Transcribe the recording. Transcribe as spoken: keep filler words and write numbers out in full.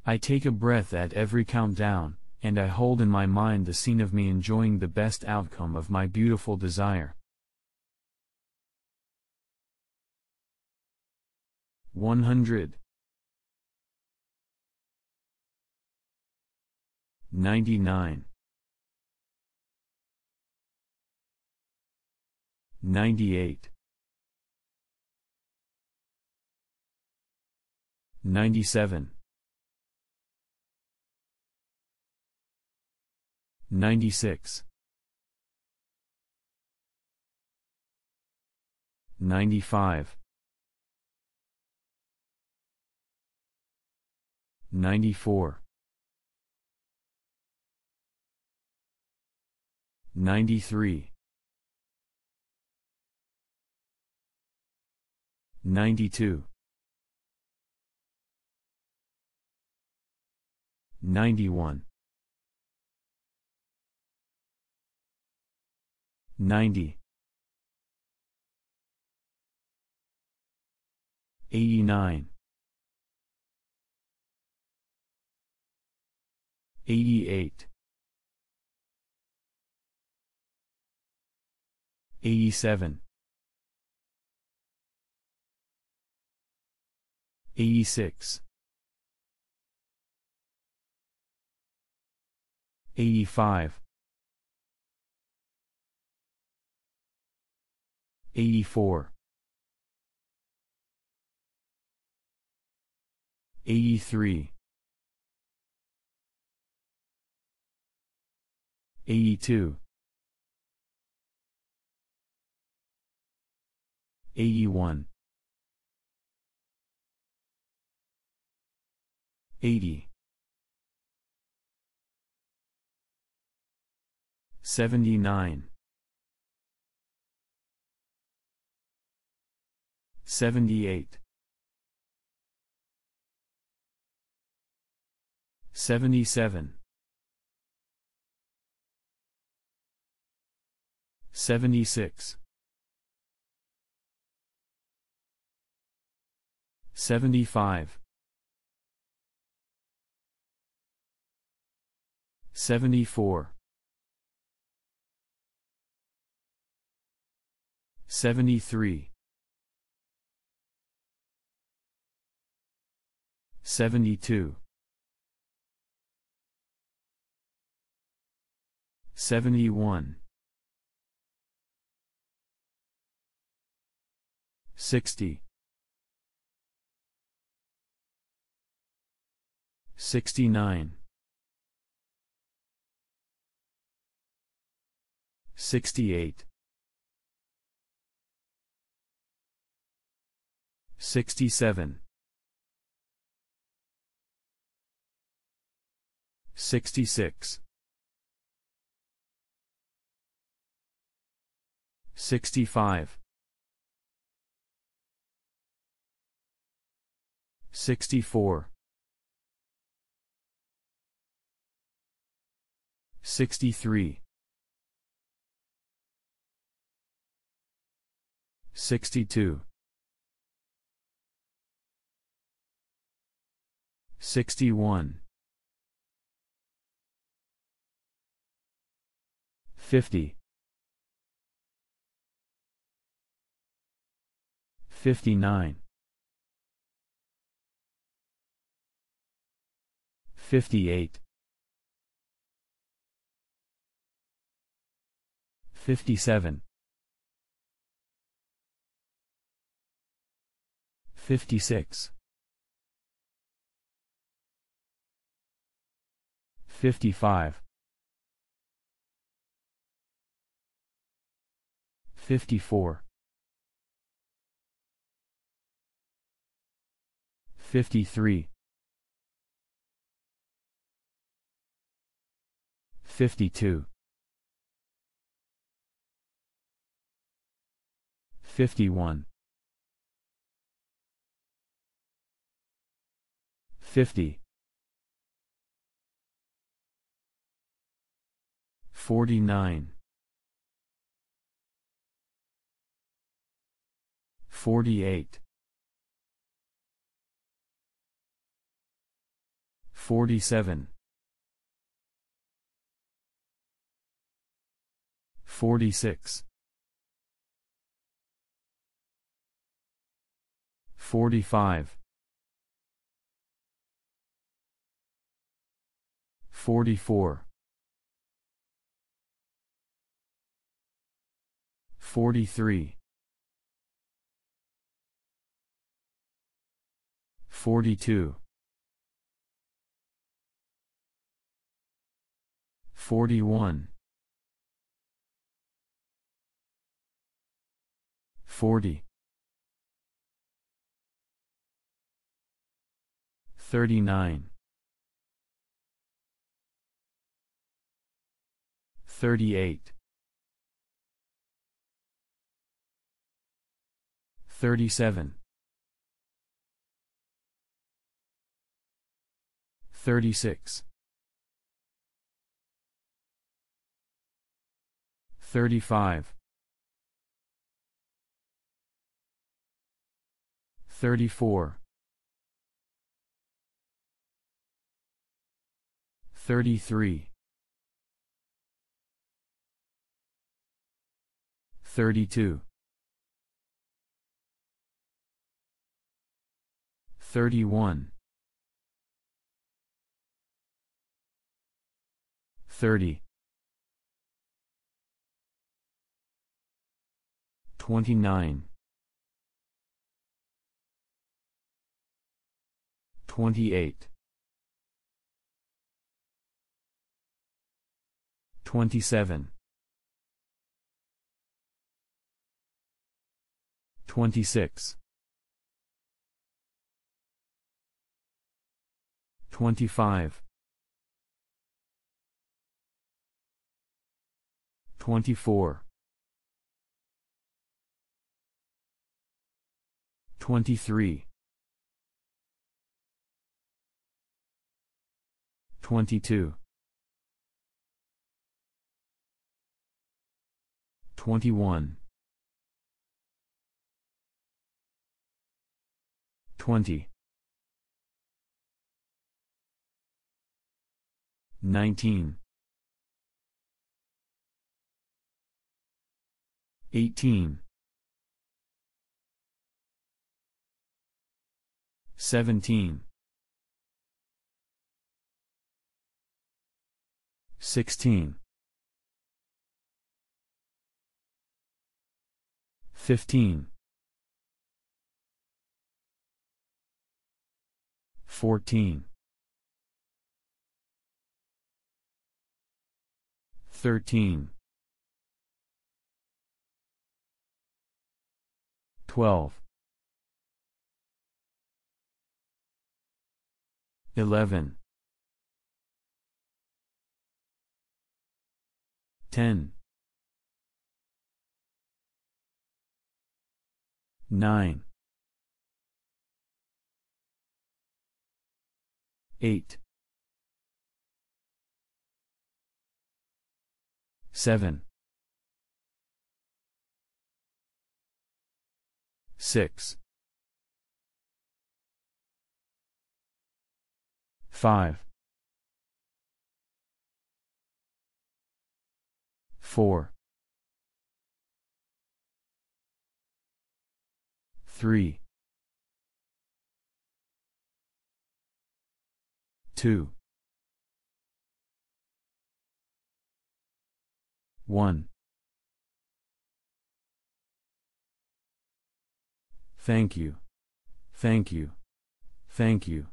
I take a breath at every countdown, and I hold in my mind the scene of me enjoying the best outcome of my beautiful desire. one hundred. ninety-nine. ninety-eight. ninety-seven. ninety-six. ninety-five. ninety-four. ninety-three. ninety-two. ninety-one. ninety. eighty-nine. eighty-eight. eighty-seven. eighty-six. eighty-five. eighty-four. eighty-three. eighty-two. eighty-one. eighty. seventy-nine. seventy-eight. seventy-seven. seventy-six. seventy-five. seventy-four. seventy-three. seventy-two. seventy-one. sixty. sixty-nine. sixty-eight. sixty-seven. sixty-six. sixty-five. sixty-four. sixty-three. sixty-two. sixty-one. fifty. fifty-nine. fifty-eight. fifty-seven. fifty-six. fifty-five. fifty-four. fifty-three. fifty-two. fifty-one. fifty. forty-nine. forty-eight. forty-seven, forty-six, forty-five, forty-four, forty-three, forty-two, forty-one, forty, thirty-nine, thirty-eight, thirty-seven, thirty-six, thirty-five, thirty-four, thirty-three, thirty-two, thirty-one, thirty, twenty-nine, twenty-eight, twenty-seven, twenty-six, twenty-five, twenty-four, twenty-three, twenty-two, twenty-one, twenty, nineteen, eighteen, seventeen, sixteen, fifteen, fourteen, thirteen, twelve, eleven, ten, nine, eight, seven, six, five, four, three, two, one. Thank you. Thank you. Thank you.